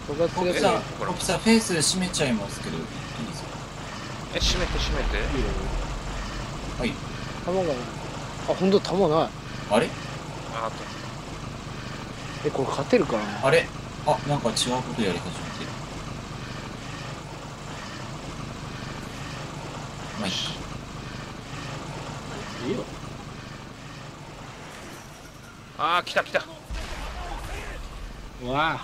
爆発するやつだ。 ポピさんフェイス閉めちゃいますけどいいですか？ 閉めて閉めて。 はい。 弾がない。あ、ほんと弾ない。 あれあとこれ勝てるかな。 あれあ、なんか違うことやり始めてる。まあいいか。 いいよ。 来た来た。 うわ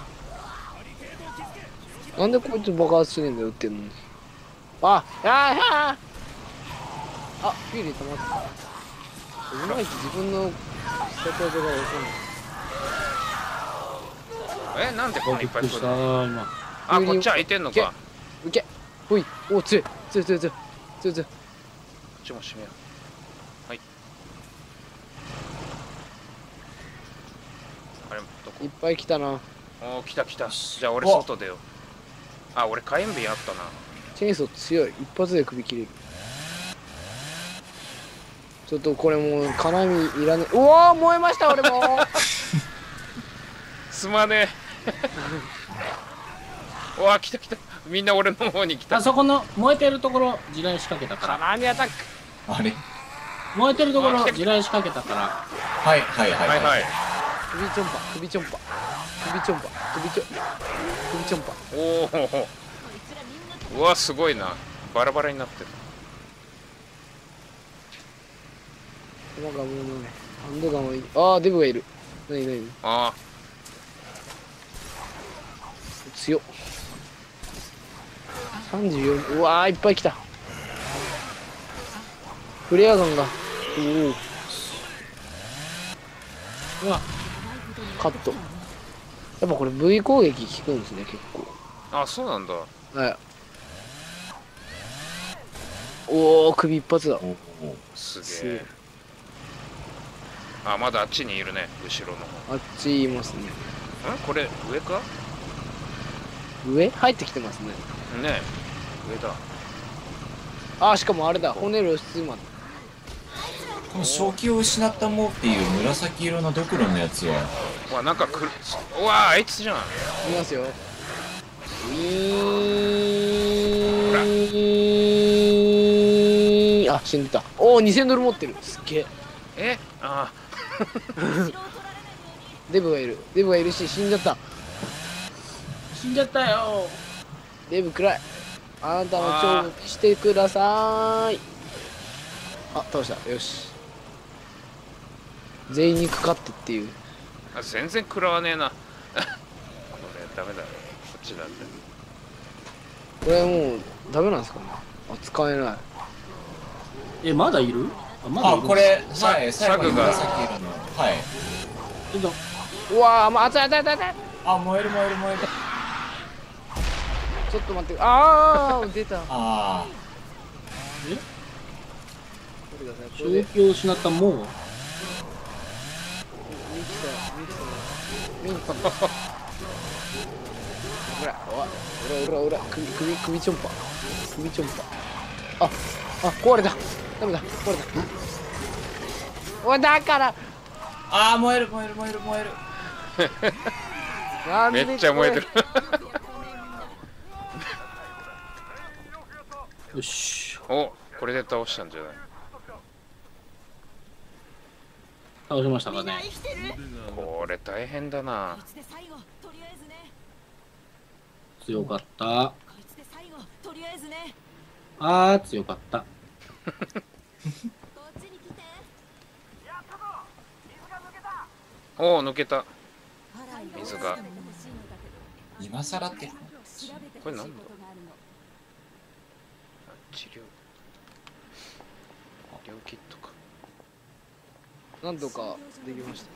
なんでこいつ爆発しねえんだよ、撃ってんのに。あ、あ、フィーリー溜まってた。うまいって自分の下手技が分かんない。 なんでこんないっぱい来るびっくりしたの？ 今。 こっち空いてんのか。こいけ、ほい、お、強い、強い、強い、強い、強い、強い。 っちも閉めよう。はい。あれどこ？ いっぱい来たな。 来た来た。じゃあ俺外出よう。俺火炎瓶あったな。 チェーンソー強い、一発で首切れる。ちょっとこれもう金網いらねえ。うわー、燃えました俺も。 すまねえ。来た来た。みんな俺の方に来た。 あそこの燃えてるところ地雷仕掛けたから。 金網アタック。 あれ燃えてるところ地雷仕掛けたから。 はいはいはいはいはい。 首ちょんぱ、首ちょんぱ、首ちょんぱ、首ちょんぱ。 うわすごいな。バラバラになってる。 弾がもうない。ハンドガンはいい。ああ、デブがいる。なになに強っ。34。うわー、いっぱい来た。フレアガンが。おお。 うわカット。やっぱこれ V 攻撃効くんですね、結構。 そうなんだ。 はい。おお、首一発だ。 おおすげえ。まだあっちにいるね、後ろの方。 あっちいますね。 これ上か？ 上入ってきてますね。 ねえ、上だ。 しかもあれだ、骨露出まで。 この正気を失ったもうっていう紫色のドクロのやつはなんかあいつじゃん。 見ますよ。ウィーン。死んでた。おお、2000ドル持ってる。すっげえ。デブがいる。デブがいるし、死んじゃった。 死んじゃったよ。 デブ暗い。あなたの勝負してください。倒した。よし。全員にかかってっていう。 全然食らわねえな。これダメだ。こっちだって。 これもうダメなんですかね。使えない。 まだいる？まだいる。 これ最後にサグが紫色のはい。 うわー、熱い熱い熱い熱い。 燃える燃える燃える。 ちょっと待って。出た。 正気を失ったもう。 ミキサー。ほら、首ちょんぱ。首ちょんぱ。壊れた。ダメだ、壊れた。だから。 燃える燃える燃える燃える。 めっちゃ燃えてる。 よし。 これで倒したんじゃない？ 倒しましたかね。 これ大変だな。 強かった。強かった。 抜けた。水が。 今更ってこれなんだ？治療キットか。 なんとかできました。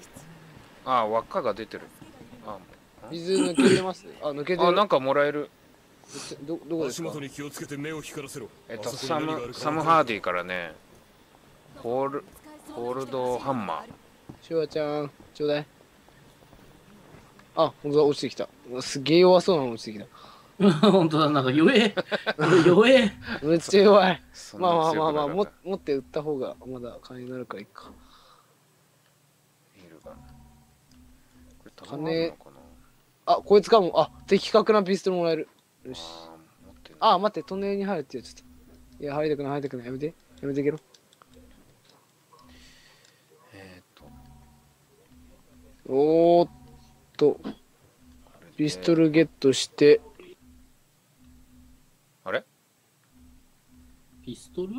輪っかが出てる。 水抜けてます。抜けてる。 なんかもらえる。 どこですか？ 足元に気をつけて目を光らせろ。 サムハーディからね、ホールドハンマー。 シュワちゃん、ちょうだい。ほんとだ、落ちてきた。すげえ弱そうなの落ちてきた。 本当だ、なんか弱え。弱え。 めっちゃ弱い。まあ、持って撃った方がまだ金になるからいいか。 いるかな。これ金あ、こいつかも。あ、的確なピストルもらえる。よし。 あー持ってないあ、待って、トンネルに入るって言っちゃった。いや、入りたくない、入りたくない。やめて。やめてけろ。おーっと、ピストルゲットして、 あれピストル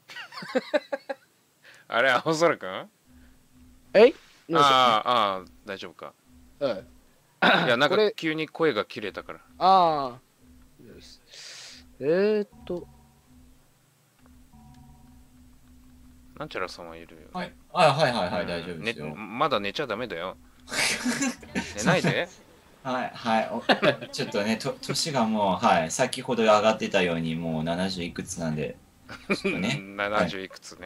あれ青空くんえい大丈夫かはい。 いやなんかこれ急に声が切れたからああ。よしなんちゃらさんはいるよはいはい、大丈夫ですよ。 まだ寝ちゃダメだよ寝ないではい、ちょっとね、年がもう、はい、先ほど上がってたように、もう70いくつなんで、ちょっとね、 70いくつね、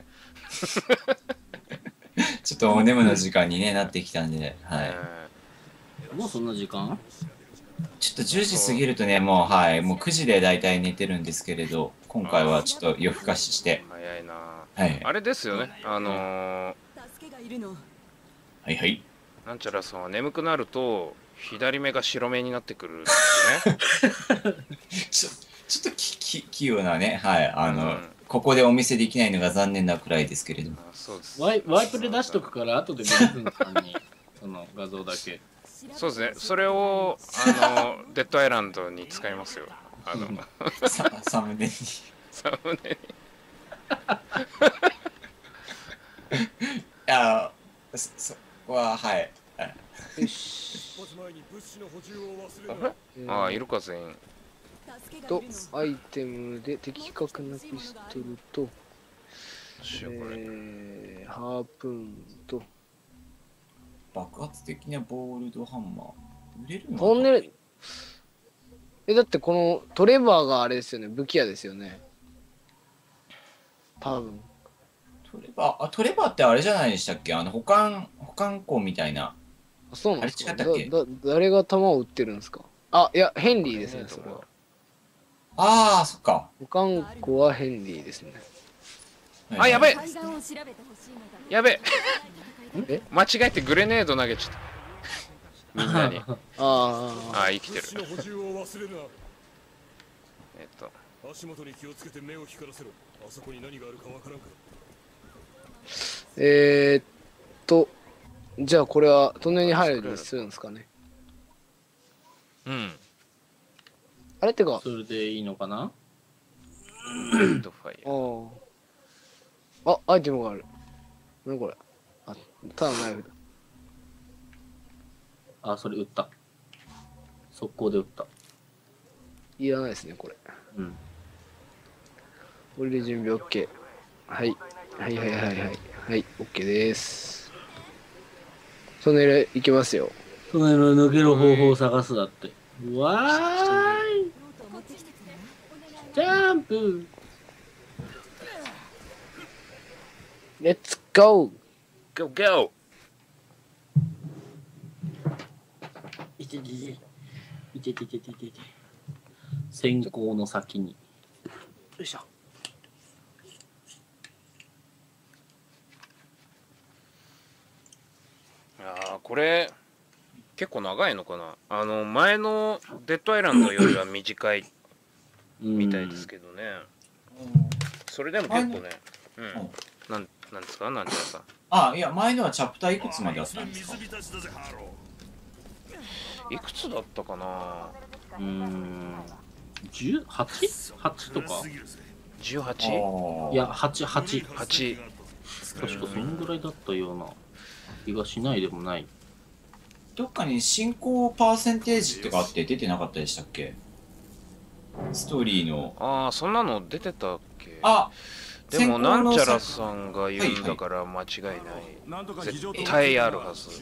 ちょっとお眠の時間に、ね、なってきたんで、はい。 もうそんな時間？ ちょっと10時過ぎるとね、もう、はい、もう9時で大体寝てるんですけれど、今回はちょっと夜更かしして、 早いな、 はい、 あれですよねはい。 なんちゃらさんは眠くなると左目が白目になってくるんですねちょっと器用なね、はい、 うんここでお見せできないのが残念なくらいですけれども。 そうですワイプで出しとくから後でベルズンさんにその画像だけ。 そうですねそれをデッドアイランドに使いますよサムネに。 サムネにいや、そこは、はい。 よし。 ああいるか全員と、アイテムで的確なピストルと、 どうしようこれハープーンと、 爆発的なボールドハンマー。売れるのトンネル、だってこのトレバーがあれですよね、武器屋ですよね。多分。 トレバーってあれじゃないでしたっけ？保管庫みたいな。 あ、そうなんですか。 あれ違ったっけ誰が弾を撃ってるんですか。あ、いや、ヘンリーですね、それは。 ああ、そっか。 保管庫はヘンリーですね。 あやべえやべええ間違えてグレネード投げちゃったみんなにああ生きてる足元に気をつけて目を光らせろ。あそこに何があるかわからんから。 じゃあこれはトンネルに入るようにするんですかね。 うんあれってか、 それでいいのかな？ レッドファイヤーアイテムがある。何これ。あ、ただのナイフだ。 あ、それ撃った。速攻で撃った。 いらないですね、これ。 うん。 これで準備 OK。はい。はい。はい、OK です。トンネル行きますよ。 トンネルを抜ける方法を探すだって。わーい！ジャンプ！ レッツゴー。 Go go いててていてててててて先行の先に。 よいしょ。 これ結構長いのかな前のデッドアイランドよりは短いみたいですけどねそれでも結構ねなんですかなんちゃらさんあ、いや、前のはチャプターいくつまであったんですか？ いくつだったかな 18？8とか？ 18? いや、8。 8 確かそんぐらいだったような気がしないでもない。 どっかに進行パーセンテージとかあって出てなかったでしたっけ？ストーリーの。 ああそんなの出てたっけあ、 でもなんちゃらさんが言うんだから間違いない絶対あるはず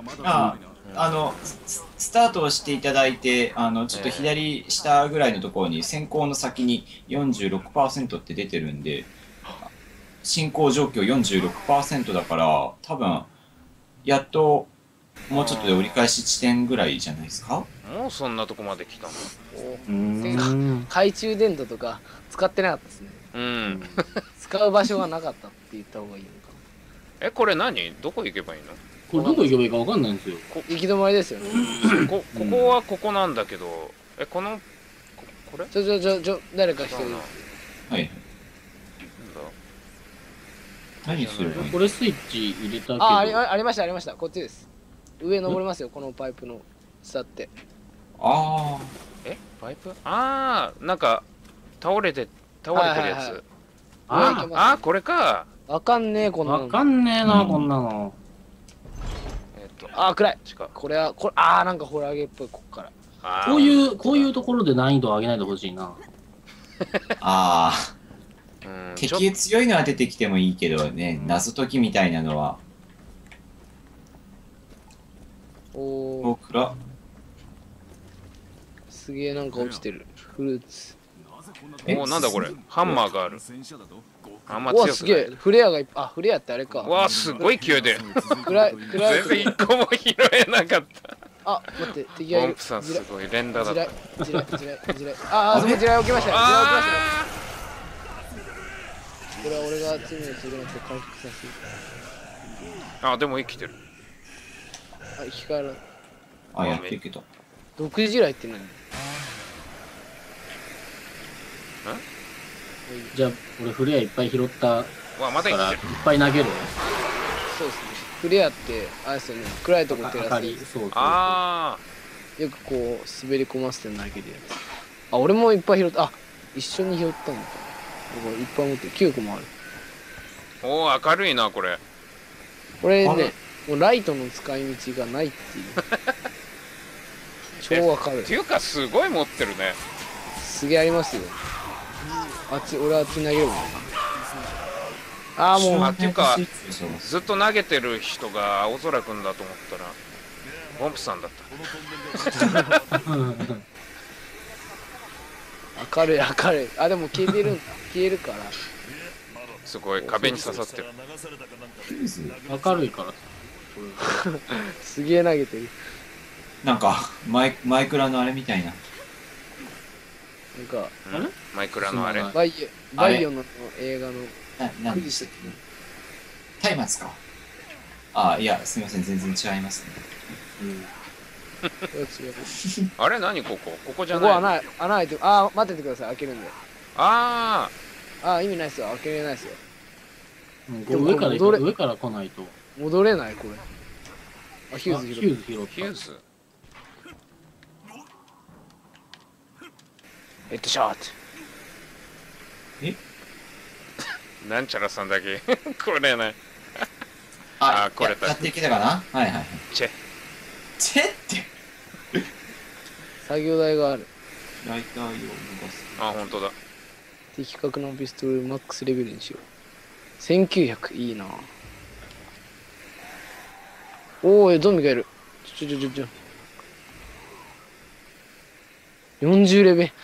スタートをしていただいて、ちょっと左下ぐらいのところに先行の先に 46% って出てるんで、進行状況 46% だから、多分、やっともうちょっとで折り返し地点ぐらいじゃないですか？ もうそんなとこまで来たの懐中電灯とか使ってなかったですね。 うん使う場所がなかったって言った方がいいのかこれ何どこ行けばいいのこれどこ行けばいいかわかんないんですよ。 行き止まりですよね。 ここはここなんだけど、このこれ誰か一人。 はい。 なんだ。 何すればいいこれスイッチ入れたけど。 ありましたありました。こっちです。上登れますよ、このパイプの下って。 あパイプ？なんか倒れてるやつ。これか。 わかんねえ、こんなの。 わかんねえな、こんなの。 暗い。 違う。 これ、なんかホラーゲーっぽい、こっから。 こういうところで難易度を上げないでほしいな。 あ。 敵敵強いのは出てきてもいいけどね、謎解きみたいなのは。 おー、 暗。 すげえなんか落ちてる。フルーツ。 なんだこれ。ハンマーがある。あんまうわ、 強くない。 すげえ。フレアがいっぱい。フレアってあれか。 わあ、すごい勢いで。 暗い。 全然一個も拾えなかった。 待って、敵がいる。 ポンプさんすごい連打だった。 地雷。そこ地雷置きましたね。これは俺が罪を償って回復させる。 でも生きてる。 生き返らない。 やってるけど。 毒地雷って何？ じゃあ、俺フレアいっぱい拾ったまだからいっ生きてる。 ぱい投げる。 そうですね。フレアってあれですよね。暗いとこ照らす。 そう。 よくこう滑り込ませて投げるやつ。俺もいっぱい拾った。一緒に拾ったのか。僕いっぱい持ってる。9個もある。 明るいなこれ。 これね、もうライトの使い道がないっていう。超明るい。 っていうかすごい持ってるね。 すげえありますよ。俺あっち投げるもんな。もう。 っていうかずっと投げてる人が青空くんだと思ったらポンプさんだった。 明るい。でも消えるから。 すごい壁に刺さってる。 明るいから。 すげえ投げてる。 なんかマイクラのあれみたいな。 なんかマイクラのあれ。 バイオの映画の。 何でしたっけ？松明か。いや、すみません、全然違いますね。 あれ何ここじゃここない。 穴開いてる。待っててください、開けるんで。意味ないっすよ、開けれないっすよ。 上から来ないと。 戻れない、これ。ヒューズ拾った。 ヒューズ。 ヘッドショット。 なんちゃらさんだけこれない。これやっていけたかな。はい。 チェって作業台がある。 ライター用のガス。 本当だ。 的確なピストルマックスレベルにしよう。1900いいな。ゾンビがいる。40レベ。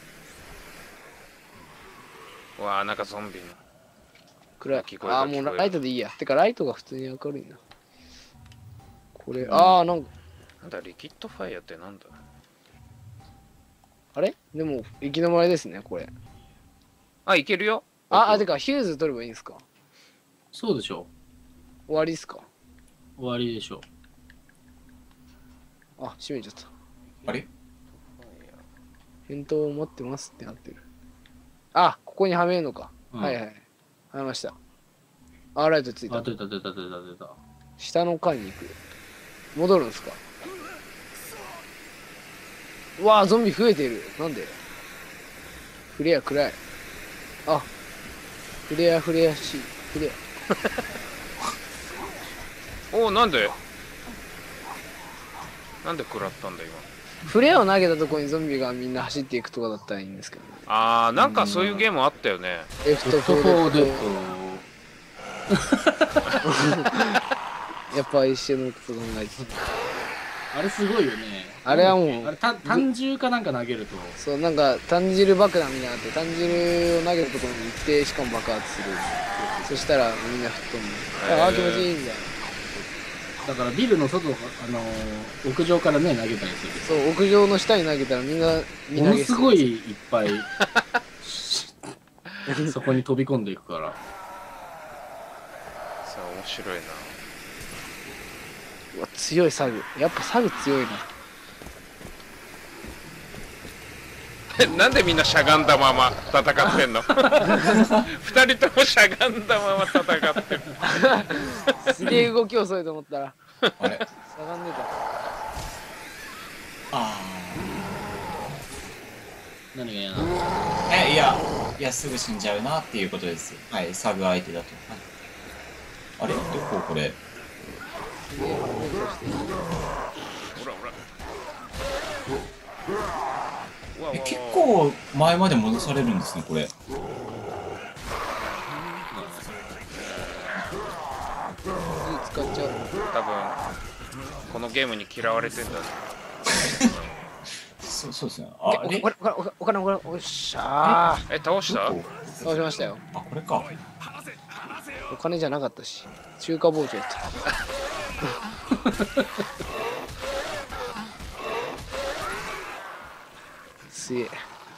なんかゾンビの暗い。もうライトでいいや。てかライトが普通に明るいな。これ、なんだリキッドファイアってなんだ。 あれでも行き止まりですね、これ。 いけるよ。 てかヒューズ取ればいいんですか？ そうでしょ。 終わりですか？ 終わりでしょ。 閉めちゃった。 あれ？ 返答を待ってますってなってる。ここにはめるのか。はい。はめました。ライトついた。 出た。 下の階に行く。戻るんですか？ゾンビ増えてる。なんで？フレア暗い。フレア。 なんで食らったんだ今。 フレアを投げたところにゾンビがみんな走っていくとかだったらいいんですけどね。 なんかそういうゲームあったよね。 レフト4でやっぱ一緒のこと考えてあれすごいよね。 あれはもう単銃かなんか投げると。 そう、なんか単汁爆弾みたいなのあって、単汁を投げたところに行ってしかも爆発する。そしたらみんな吹っ飛んで、気持ちいいみたいな。 だからビルの外、屋上からね投げたりする。 そう、屋上の下に投げたらみんなものすごいいっぱいそこに飛び込んでいくから。 面白いな。 うわ強いサグ。やっぱサグ強いな。 なんでみんなしゃがんだまま戦ってんの？二人ともしゃがんだまま戦ってる。 すげえ動き遅いと思ったらあれしゃがんでた。 あ何が嫌なの？ あ。いや、すぐ死んじゃうなっていうことです。はい、サグ相手だと。はい、あれどここれ。 すげえ動き遅してる。 ほらほら。うわうわうわ結構前まで戻されるんですね、これ。 ス使っちゃう。 多分このゲームに嫌われてんだね。 そうですね。あれお金おっしゃー。 え、倒した？ どこ倒しましたよ。 あ、これか。 お金じゃなかったし、中華包丁やった。すげえ。 こ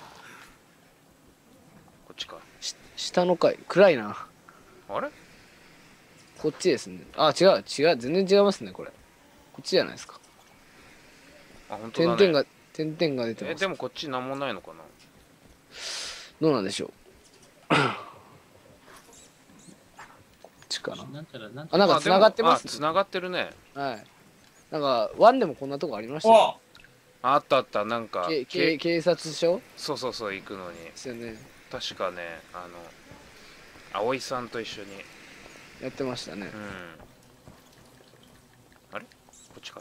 っちか。 下の階暗いな。 あれ？ こっちですね。あ、違う全然違いますね、これ。こっちじゃないですか。 あ、本当だね。 点々が出てます。 でもこっちなんもないのかな？ どうなんでしょう。こっちかな。 なんちゃらなんちあ、 ゃらなんか繋がってますね。 繋がってるね。 はい。なんか、ワンでもこんなとこありましたよ。 あったあった、なんか警察署そうそうそう、行くのにですよね。 確かね、葵さんと一緒に。 やってましたね。 あれこっちか。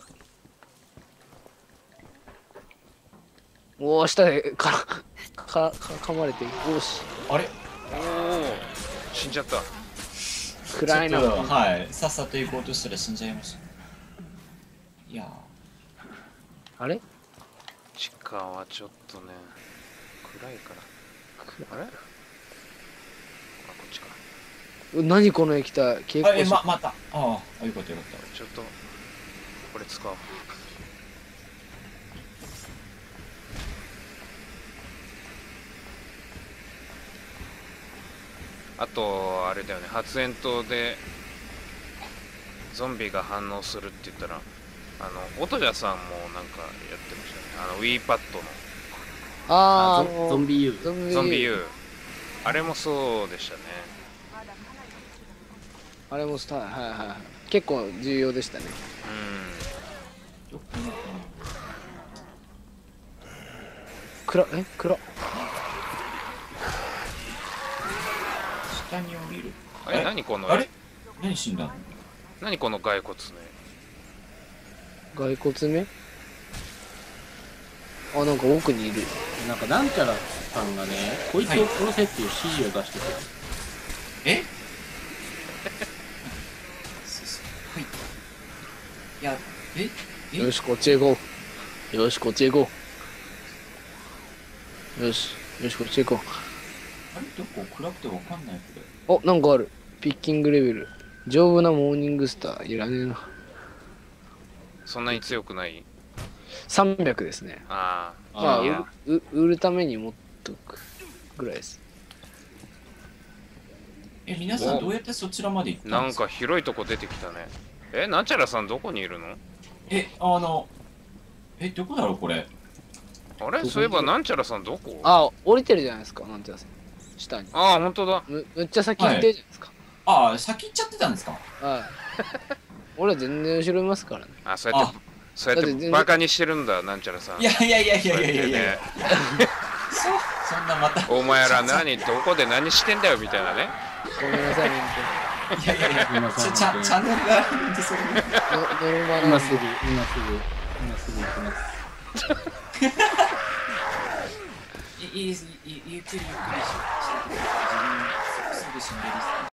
おお、下で噛まれて、おーし、 あれおお、死んじゃった。 暗いな。 ちょっとはい、さっさと行こうとしたら死んじゃいました。いやあれ地下はちょっとね、暗いから。あれ？あ、こっちか。 何この液体蛍ー、あ、 光色。 また。ああ、よかったよかっちょっとこれ使おう。あとあれだよね、発煙筒でゾンビが反応するって言ったら、オトジャさんもなんかやってましたね。Wii パッドのあゾンビ U。 ゾンビゾンビ U、 あれもそうでしたね。 あれもスター、はいはいはい。結構重要でしたね。 うん。 暗っ。 下に降りる。 あれ何このあれ何死んだの？ 何この骸骨ね。 骸骨目。あ、なんか奥にいる。 なんかなんちゃらさんがね、こいつを殺せっていう指示を出してて、 えはい。いや、えよし、こっちへ行こう。よし、こっちへ行こう。よし、こっちへ行こあれどこ暗くてわかんないこれ。 う。お、なんかある。ピッキングレベル。丈夫なモーニングスター。いらねえな。 そんなに強くない？ 300ですね。 あまあ、 いや売るために持っとくぐらいです。 皆さんどうやってそちらまで行ったなんんですか？ か広いとこ出てきたね。なんちゃらさんどこにいるの？ どこだろうこれ。 あれそういえばなんちゃらさんどこ？ あ、降りてるじゃないですか、なんてやつ。下に。 ああ、本当だ。 むっちゃ先行ってるじゃないですか。 ああ、先行っちゃってたんですか？ はい。俺は全然後ろいますからね。 あ、そうやってだって全然バカにしてるんだ、なんちゃらさん。 いやそうやってね、 そんなまた。 お前らどこで何してんだよみたいなね。 ごめんなさい、本いやチャンネルがあるんでそれで。 当に。ノルマなん今ですぐ行きます。 ゆっくりして。自分すぐ死んでる。